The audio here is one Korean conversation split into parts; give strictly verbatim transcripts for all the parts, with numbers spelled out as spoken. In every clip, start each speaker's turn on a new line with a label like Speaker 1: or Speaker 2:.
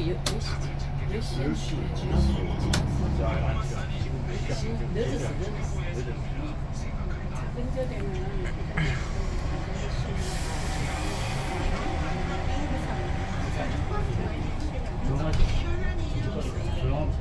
Speaker 1: 몇, 몇 시지? 몇 시야?
Speaker 2: 열 시.
Speaker 1: 몇 시? 지금 늦었어, 늦었어. 근저되면
Speaker 2: 조용하지? 조용하면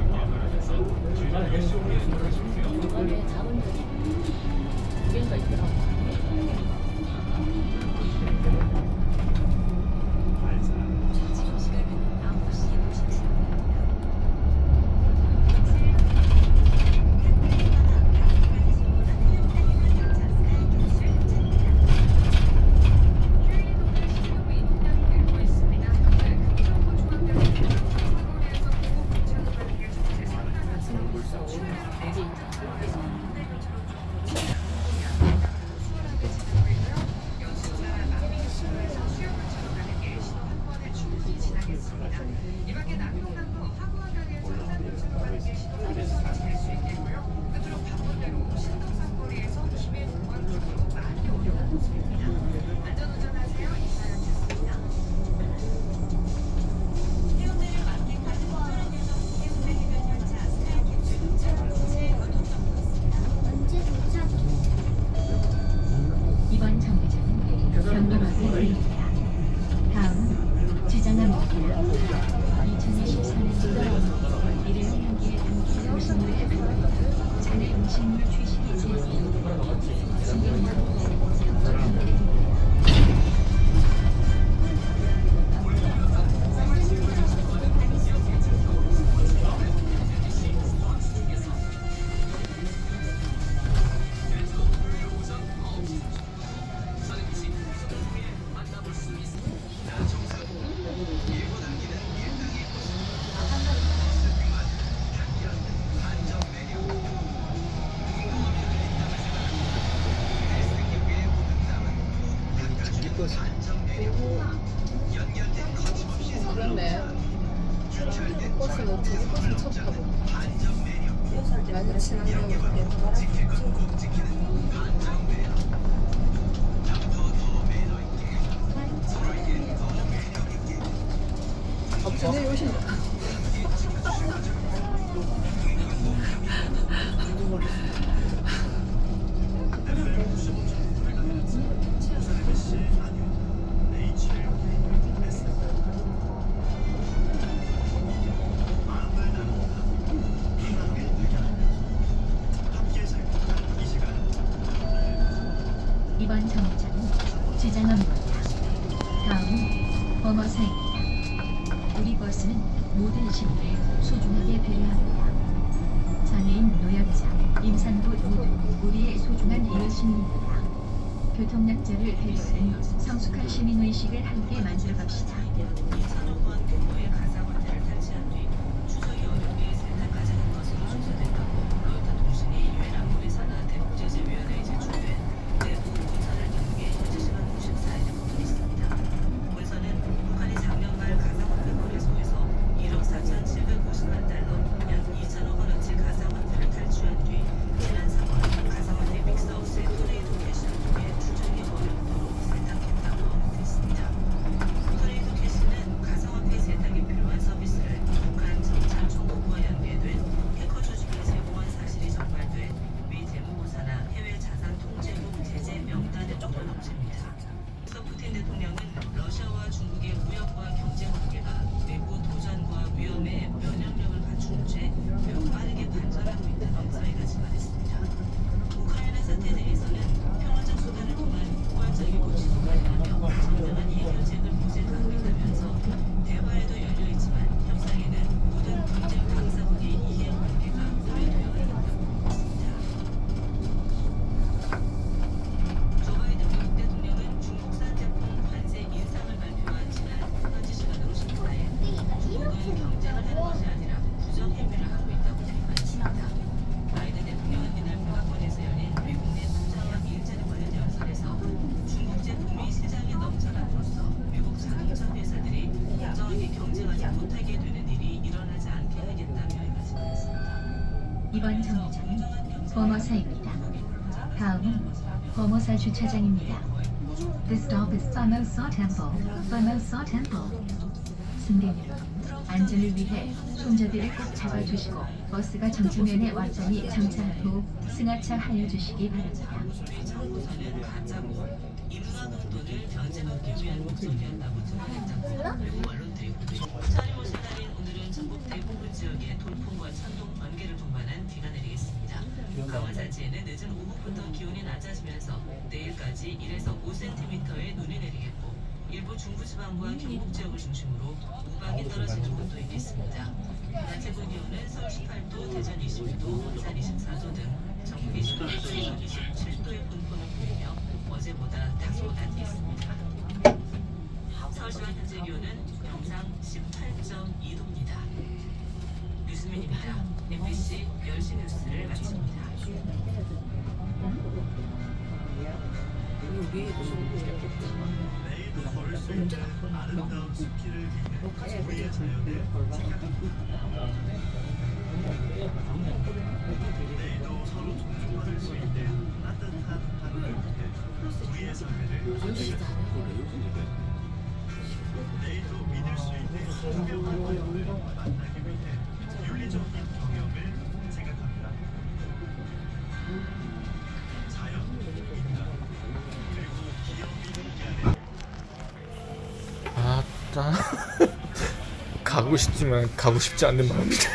Speaker 1: 이번에 잡은 적이 두 개인가 있더라고.
Speaker 3: 거지.
Speaker 1: 그런데 버스는 저기 버스 첫 타고 많이 친하려고 그때 업체들이 오신다.
Speaker 4: 이번 정류장은 지장암입니다. 다음은 범어사입니다. 우리 버스는 모든 시민을 소중하게 배려합니다. 장애인, 노약자, 임산부 모두 우리의 소중한 이웃입니다. 교통약자를 배려하는 성숙한 시민의식을 함께 만들어갑시다.
Speaker 5: 이천억 원 규모의 가상화폐를 탈취한 뒤 추적이 어렵게 세탁 가져간 것으로 조사됐다고 로이터 통신이 유엔 안보리사나 대북제재위원회에 제출된 내부 문서를 기록해 현지 시간 구십사 일에 보도했습니다. 문서는 북한이 작년 말 가상화폐 거래소에서 일억 사천칠백오십만 달러, 약 이천억 원어치 가상화폐를 탈취한 뒤 지난 삼월 가상화폐 믹스업스의 토네이도 캐시를 통해 추적이 어렵도록 세탁했다고 언급했습니다. 토네이도 캐시는 가상화폐 세탁에 필요한 서비스를 북한 정찰 총국과 연계된 해커 조직에 제공한 사실이 적발돼 미 재무부사나 해외 자산 통제국 제재 명단에 오른 업체입니다. 그래서 푸틴 대통령은 러시아와 중국의 무역과 경제 관계가 내부 도전과 위험에 면역력을 갖춘 채 매우 빠르게 발전하고 있다는 저희가 지만했습니다. 우크라이나 사태에 대해서는 평화적 수단을 통한 포괄적이고 지속 가능하며 정당한 해결책을 모색하고 있다면서 대화에도 열려 있지만 협상에는 모든 경쟁 당사국의 이해관계가 고려되어야 한다고 했습니다. 조 바이든 미국 대통령은 중국산 제품 관세 인상을 발표한 지난 현지 시간으로 십사일 중국은 경쟁을 하는 것이 아니라 부정 행위를 하고 있다고 들이받습니다. 바이든 대통령은 이날 백악관에서 열린 미국 내 투자와 일자리 관련 연설에서 중국 제품이 시장에 넘쳐남으로써 미국 자동차 회사들이 공정하게 경쟁하지 못하게 되는 일이 일어나지 않게 하겠다며 이같이 말했습니다.
Speaker 4: 이번 정류장은 범어사입니다. 다음은 범어사 주차장입니다. The stop is Formosa Temple. Formosa Temple. 승객 여러분, 안전을 위해 손잡이를 꼭 잡아주시고 버스가 정차면에 완전히 정차한 후 승하차 하여 주시기 바랍니다.
Speaker 5: 미 정부서는 가짜고 인문학 돈을 변제받기 위한 목적이었다고 증언했다고 외국 언론들이 보도했습니다. 차림옷을 달린 오늘은 전국 대부분 지역에 돌풍과 천둥, 번개를 동반한 비가 내리겠습니다. 강화자지에는 늦은 오후부터 기온이 낮아지면서 내일까지 일에서 오 센티미터의 눈이 내리겠고 일부 중부지방과 경북 지역을 중심으로 우박이 떨어지는 곳도 있겠습니다. 낮 최고 기온은 서울 십팔 도, 대전 이십이 도, 부산 이십사 도 등 전국 이십 도, 충청 이십칠 도의 분포를 보이며 어제보다 다소 낮겠습니다. 서울시와 현재 기온은 영상 십팔 점 이 도입니다. 뉴스민입니다. 엠비씨 열 시 뉴스를 마칩니다.
Speaker 6: 내일도 믿을 수 있는 분명한 것들을 만나기 위해 윤리적인 경험을 생각합니다. 자연, 인간, 그리고 기업이
Speaker 3: 아따 가고 싶지만 가고 싶지 않는 마음이다.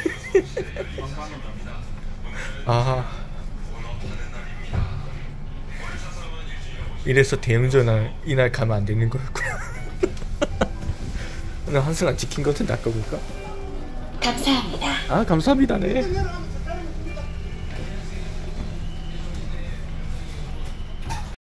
Speaker 3: 아 이래서 대운전을 이날 가면 안 되는 거였구나. 오늘 한 시간 지킨 것 같은데 아까 볼까?
Speaker 4: 감사합니다.
Speaker 3: 아 감사합니다네.